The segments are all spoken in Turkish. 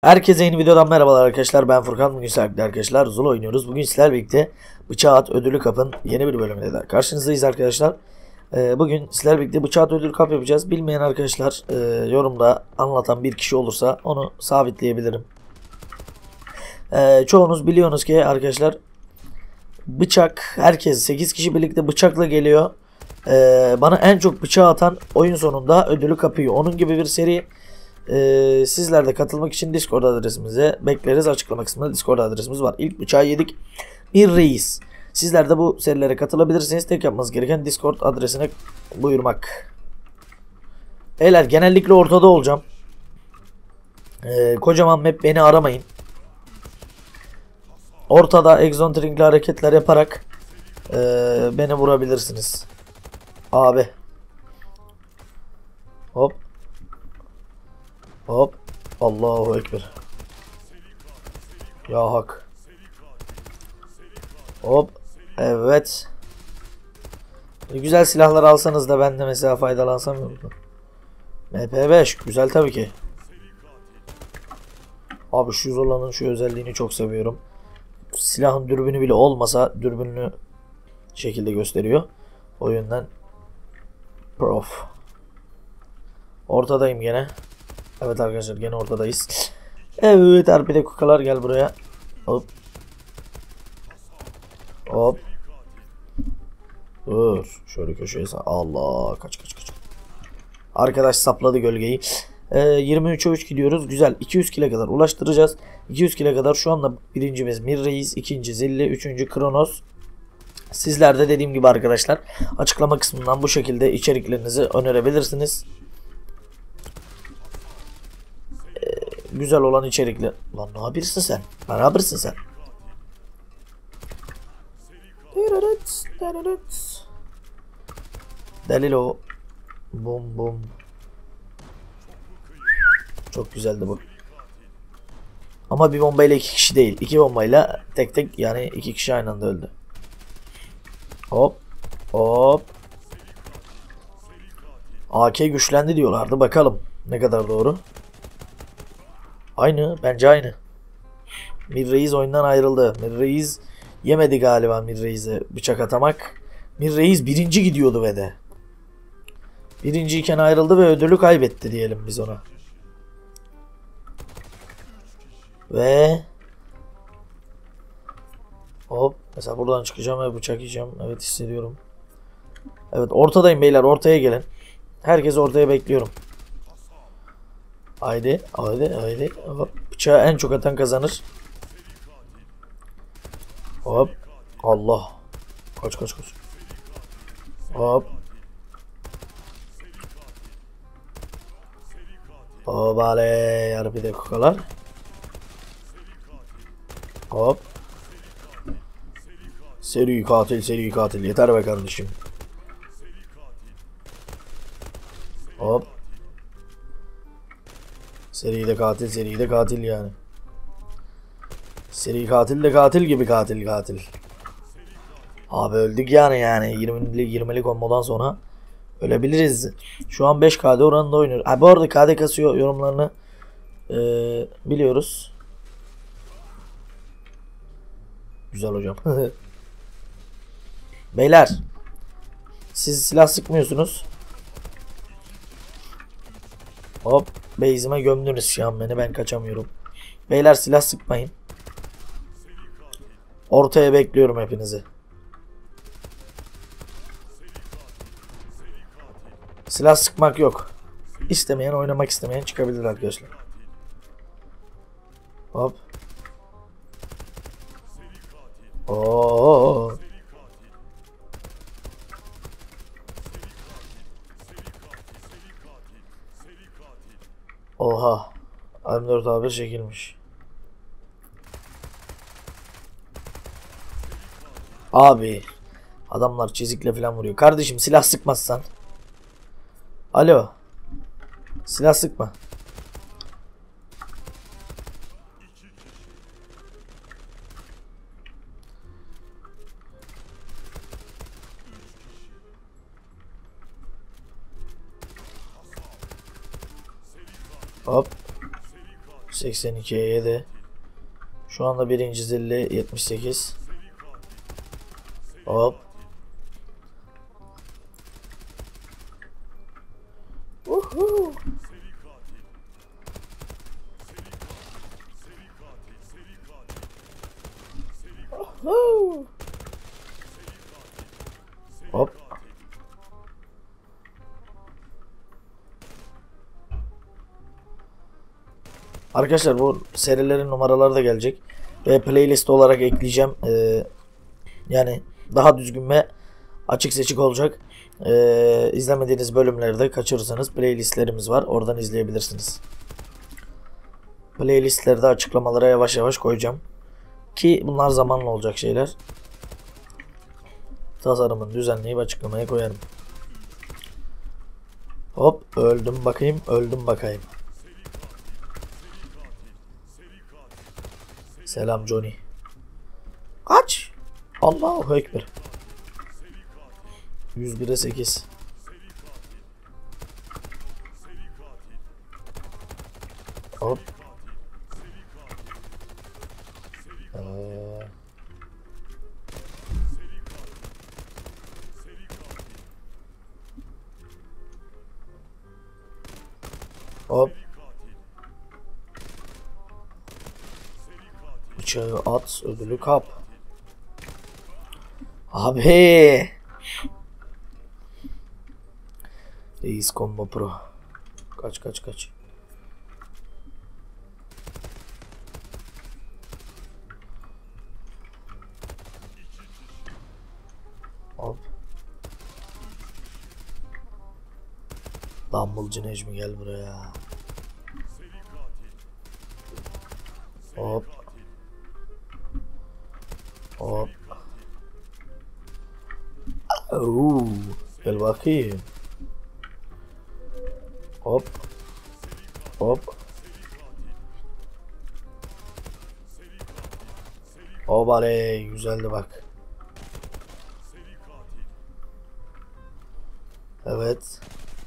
Herkese yeni videodan merhabalar arkadaşlar. Ben Furkan. Bugün sizlerle arkadaşlar Zula oynuyoruz. Bugün sizlerle birlikte Bıçağı At Ödülü Kap'ın yeni bir bölümünde de karşınızdayız arkadaşlar. Bugün sizlerle birlikte Bıçağı At Ödülü Kap yapacağız. Bilmeyen arkadaşlar yorumda anlatan bir kişi olursa onu sabitleyebilirim. Çoğunuz biliyorsunuz ki arkadaşlar bıçak, herkes 8 kişi birlikte bıçakla geliyor. Bana en çok bıçağı atan oyun sonunda ödülü kapıyor. Onun gibi bir seri. Sizler de katılmak için Discord adresimize bekleriz. Açıklama kısmında Discord adresimiz var. İlk bıçağı yedik. Bir reis. Sizler de bu serilere katılabilirsiniz. Tek yapmanız gereken Discord adresine buyurmak. Beyler genellikle ortada olacağım. Kocaman map, beni aramayın. Ortada egzantrik hareketler yaparak beni vurabilirsiniz. Abi. Hop. Hop. Allahu Ekber. Ya hak. Hop. Evet. Güzel silahlar alsanız da ben de mesela faydalansam mı? MP5. Güzel tabii ki. Abi şu Zula'nın şu özelliğini çok seviyorum. Silahın dürbünü bile olmasa dürbünlü şekilde gösteriyor. O yönden prof. Ortadayım gene. Evet arkadaşlar gene ortadayız. Evet RP'de kukalar gel buraya. Hop. Hop. Dur. Şöyle köşeye sağ. Allah kaç. Arkadaş sapladı gölgeyi. 23'e 3 gidiyoruz. Güzel. 200 kile kadar ulaştıracağız. 200 kile kadar şu anda birincimiz Mir Reis, ikinci Zilli, üçüncü Kronos. Sizler de dediğim gibi arkadaşlar açıklama kısmından bu şekilde içeriklerinizi önerebilirsiniz. Güzel olan içerikler. Lan ne yapıyorsun sen? Ne yapıyorsun sen? Delilo. Bum bum. Çok güzeldi bu. Ama bir bombayla iki kişi değil. İki bombayla tek tek, yani iki kişi aynı anda öldü. Hop. Hop. AK güçlendi diyorlardı. Bakalım ne kadar doğru. Aynı. Bence aynı. Mir Reis oyundan ayrıldı. Mir Reis yemedi galiba Mir Reis'e bıçak atamak. Mir Reis birinci gidiyordu ve de. Birinciyken ayrıldı ve ödülü kaybetti diyelim biz ona. Ve hop. Mesela buradan çıkacağım ve bıçak yiyeceğim. Evet hissediyorum. Evet ortadayım beyler. Ortaya gelin. Herkes ortaya bekliyorum. Haydi. Hop. Bıçağı en çok atan kazanır. Hop. Allah. Kaç. Hop. Hopale. Yarı de kukalar. Hop. Seri katil. Yeter be kardeşim. Hop. Seri de katil yani. Seri katil de katil gibi katil. Abi öldük yani 20'li kombodan sonra ölebiliriz. Şu an 5 KD oranında oynuyor. Bu arada KD kasıyor yorumlarını biliyoruz. Güzel hocam. Beyler siz silah sıkmıyorsunuz. Hop. Base'ime gömdünüz şu an beni. Ben kaçamıyorum. Beyler silah sıkmayın. Ortaya bekliyorum hepinizi. Silah sıkmak yok. İstemeyen, oynamak istemeyen çıkabilir arkadaşlar. Hop. Oo. Oha. M4 abi çekilmiş. Abi. Adamlar çizikle falan vuruyor. Kardeşim silah sıkmazsan. Alo. Silah sıkma. Hop. 82'ye 7. Şu anda birinci zilli 78. Hop. Uhu. Uhu. Hop. Arkadaşlar bu serilerin numaraları da gelecek. Ve playlist olarak ekleyeceğim. Yani daha düzgün ve açık seçik olacak. İzlemediğiniz bölümleri de kaçırırsanız playlistlerimiz var. Oradan izleyebilirsiniz. Playlistleri de açıklamalara yavaş yavaş koyacağım. Ki bunlar zamanla olacak şeyler. Tasarımını düzenleyip açıklamaya koyarım. Hop öldüm bakayım, öldüm bakayım. Selam Johnny. Kaç? Allahu Ekber. 101'e 8. Hop. Hop. Bıçağı at, ödülü kap. Abi. Reis Combo Pro. Kaç kaç kaç. Hop. Dumble'cı Necmi gel buraya. Hop. Hop. Oo, gel bakayım. Hop. Hop. Obale güzeldi bak. Evet.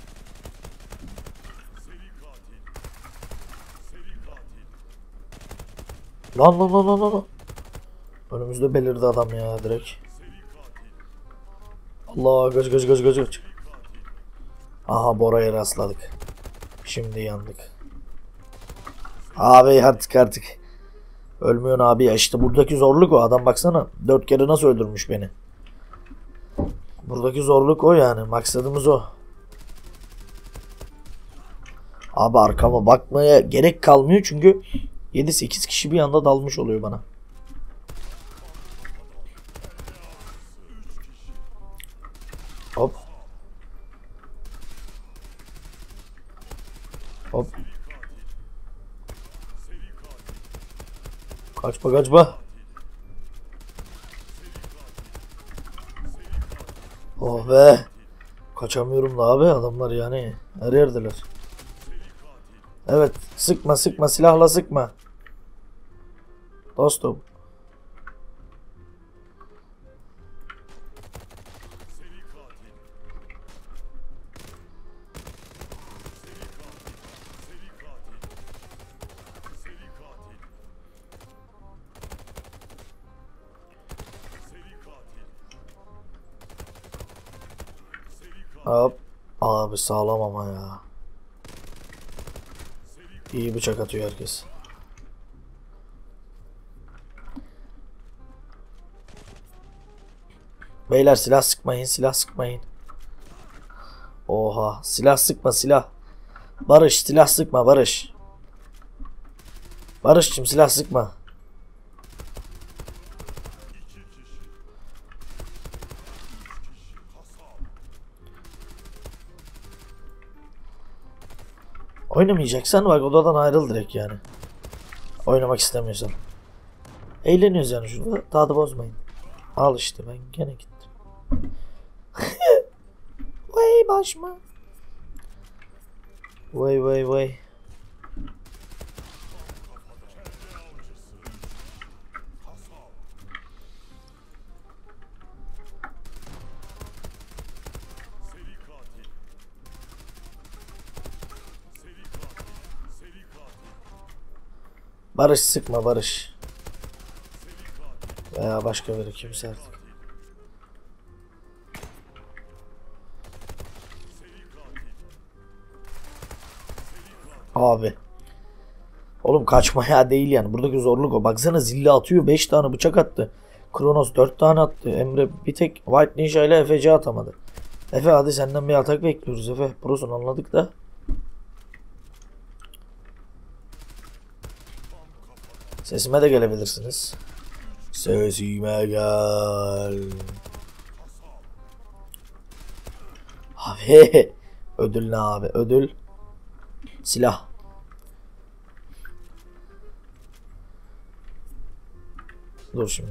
Lan lan lan lan lan. Önümüzde belirdi adam ya direkt. Allah kaç kaç kaç kaç kaç. Aha Bora'ya rastladık. Şimdi yandık. Abi artık. Ölmüyorsun abi ya, işte buradaki zorluk o. Adam baksana 4 kere nasıl öldürmüş beni. Buradaki zorluk o yani, maksadımız o. Abi arkama bakmaya gerek kalmıyor çünkü 7-8 kişi bir anda dalmış oluyor bana. Hop. Hop. Kaçma kaçma. Oh be. Kaçamıyorum da abi, adamlar yani her yerdeler. Evet, sıkma sıkma, silahla sıkma. Dostum. Hop. Abi sağlam ama ya. İyi bıçak atıyor herkes. Beyler silah sıkmayın, silah sıkmayın. Oha, silah sıkma silah. Barış, silah sıkma Barış. Barış'cığım silah sıkma. Oynamayacaksan bak odadan ayrıl direkt yani. Oynamak istemiyorsan. Eğleniyoruz yani şurada. Tadı bozmayın. Al işte, ben gene gittim. Vay başıma. Vay vay vay. Barış sıkma Barış. Veya başka biri kimse artık. Abi. Oğlum kaçmaya değil yani. Buradaki zorluk o. Baksana zilli atıyor. 5 tane bıçak attı. Kronos 4 tane attı. Emre bir tek White Ninja ile Efe'ci atamadı. Efe hadi senden bir atak bekliyoruz Efe. Prosun anladık da. Sesime de gelebilirsiniz. Sesime gel. Abi. Ödül ne abi? Ödül. Silah. Dur şimdi.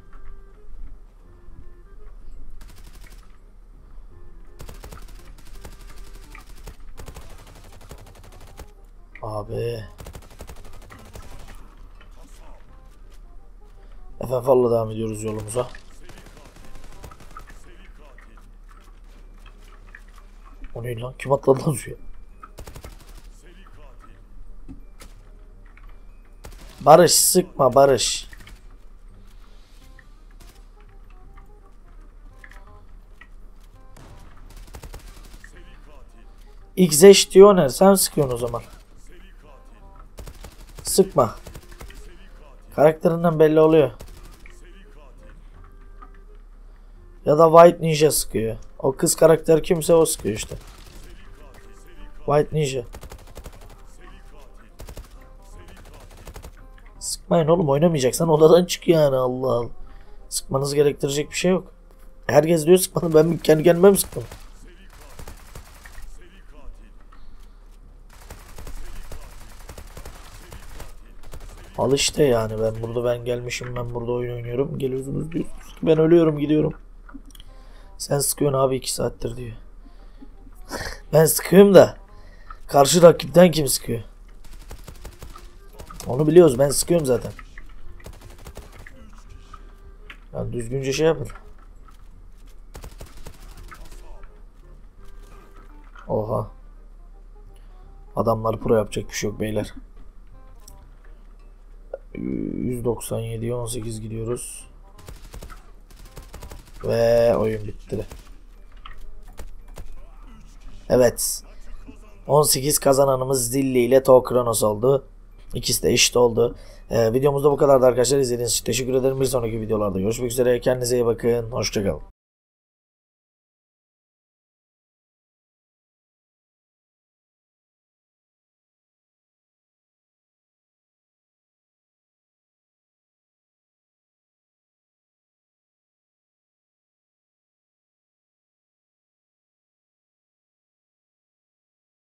Abi. Efendim valla devam ediyoruz yolumuza. O ne lan? Kim atladı lan suya? Barış sıkma Barış. Xeş diyor ne? Sen sıkıyorsun o zaman. Sıkma. Karakterinden belli oluyor. Ya da White Ninja sıkıyor. O kız karakter kimse o sıkıyor işte. White Ninja. Sıkmayın oğlum, oynamayacaksan odadan çık yani, Allah Allah. Sıkmanız gerektirecek bir şey yok. Herkes diyor sıkmadım, ben kendi kendime mi sıktım? Al işte yani, ben gelmişim, ben burada oyun oynuyorum. Geliyorsunuz diyorsunuz ki ben ölüyorum gidiyorum. Sen sıkıyorsun abi 2 saattir diyor. Ben sıkıyorum da karşı rakipten kim sıkıyor? Onu biliyoruz, ben sıkıyorum zaten. Yani düzgünce şey yapın. Oha. Adamlar pro, yapacak bir şey yok beyler. 197'ye 18 gidiyoruz. Ve oyun bitti. Evet. 18 kazananımız Zilli ile Tokronos oldu. İkisi de eşit oldu. Videomuzda bu kadardı arkadaşlar. İzlediğiniz için teşekkür ederim. Bir sonraki videolarda görüşmek üzere. Kendinize iyi bakın. Hoşçakalın.